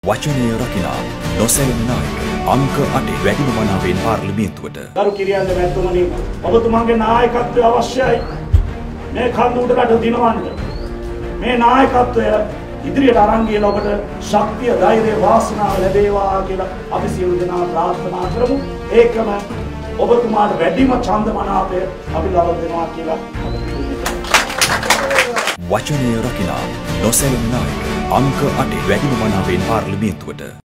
වචනය රකිනා නොසැලෙන නායක අංක 8 වැඩිම මනාවෙන් පාර්ලිමේන්තුවට ගරු කිරියල්ල මැතිතුමනි ඔබතුමාගේ නායකත්වය අවශ්‍යයි මේ කන්දුට රට දිනවන්න මේ නායකත්වය ඉදිරියට අරන් ගියලා ඔබට ශක්තිය ධෛර්යය වාසනාව ලැබේවා කියලා අපි සියලු දෙනා ප්‍රාර්ථනා කරමු ඒකම ඔබතුමාට වැඩිම ඡන්ද මනාපය අපි ලබා දෙනවා කියලා වචනය රකිනා නොසැලෙන නායක අංක 8 වැඩිම මනාවෙන් පාර්ලිමේන්තුවට